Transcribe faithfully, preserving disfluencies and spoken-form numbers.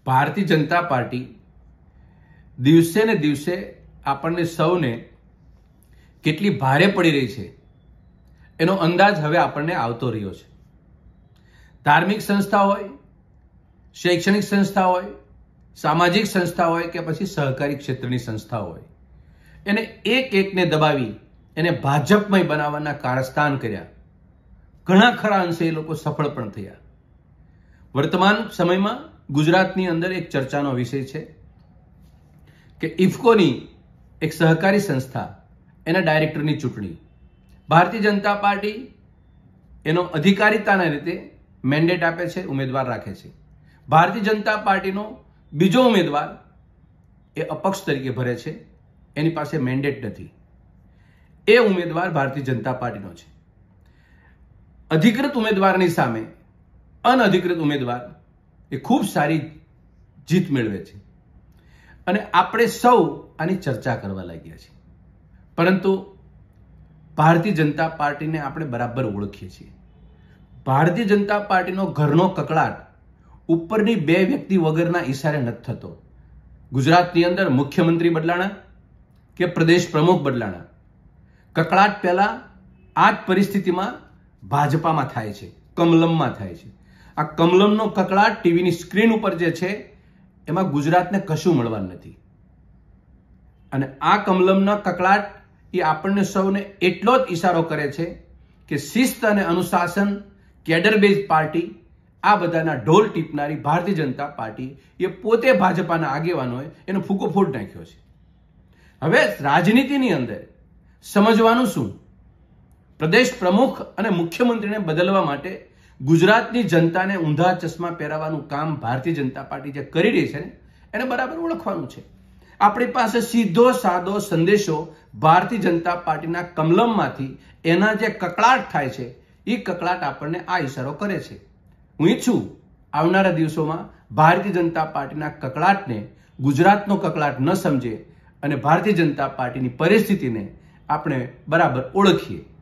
Bharatiya Janata party દિવસે ને દિવસે આપણને સૌને કેટલી ભારે પડી રહી છે એનો અંદાજ હવે આપણને આવતો રહ્યો છે. ધાર્મિક સંસ્થા હોય, શૈક્ષણિક સંસ્થા હોય, સામાજિક સંસ્થા હોય કે પછી સહકારી ક્ષેત્રની સંસ્થા હોય, એને એક એકને દબાવી એને ભાજપમય બનાવવાના કારસ્તાન કર્યા. ઘણા ખરા અંશે એ લોકો સફળ પણ થયા. વર્તમાન સમયમાં ગુજરાતની અંદર એક ચર્ચાનો વિષય છે કે ઇફકોની એક સહકારી સંસ્થા એના ડાયરેક્ટરની ચૂંટણી. ભારતીય જનતા પાર્ટી એનો અધિકારીતાના રીતે મેન્ડેટ આપે છે, ઉમેદવાર રાખે છે. ભારતીય જનતા પાર્ટીનો બીજો ઉમેદવાર એ અપક્ષ તરીકે ભરે છે, એની પાસે મેન્ડેટ નથી. એ ઉમેદવાર ભારતીય જનતા પાર્ટીનો છે. અધિકૃત ઉમેદવારની સામે અનઅધિકૃત ઉમેદવાર એ ખૂબ સારી જીત મેળવે છે અને આપણે સૌ આની ચર્ચા કરવા લાગ્યા છીએ. પરંતુ ભારતીય જનતા પાર્ટીને આપણે બરાબર ઓળખીએ છીએ. ભારતીય જનતા પાર્ટીનો ઘરનો કકળાટ ઉપરની બે વ્યક્તિ વગરના ઈશારે નથી થતો. ગુજરાતની અંદર મુખ્યમંત્રી બદલાણા કે પ્રદેશ પ્રમુખ બદલાણા, કકળાટ પહેલા આ જ પરિસ્થિતિમાં ભાજપામાં થાય છે, કમલમમાં થાય છે. આ કમલમનો કકળાટ ટીવીની સ્ક્રીન ઉપર જે છે એમાં ગુજરાતને કશું મળવાનું નથી. અને આ કમલમના કકળાટ એ આપણને સૌને એટલો જ ઈશારો કરે છે કે શિસ્ત અને અનુશાસન, કેડર બેઝ પાર્ટી, આ બધાના ઢોલ ટીપનારી ભારતીય જનતા પાર્ટી એ પોતે ભાજપાના આગેવાનોએ એનો ફૂકો ફોડ નાખ્યો છે. હવે રાજનીતિની અંદર સમજવાનું શું? પ્રદેશ પ્રમુખ અને મુખ્યમંત્રીને બદલવા માટે ગુજરાતની જનતાને ઊંધા ચશ્મા પહેરાવવાનું કામ ભારતીય જનતા પાર્ટી જે કરી રહી છે ને એને બરાબર ઓળખવાનું છે. આપણી પાસે સીધો સાદો સંદેશો ભારતીય જનતા પાર્ટીના કમલમમાંથી એના જે કકળાટ થાય છે એ કકળાટ આપણને આ ઈશારો કરે છે. હું ઈચ્છું આવનારા દિવસોમાં ભારતીય જનતા પાર્ટીના કકળાટને ગુજરાતનો કકળાટ ન સમજે અને ભારતીય જનતા પાર્ટીની પરિસ્થિતિને આપણે બરાબર ઓળખીએ.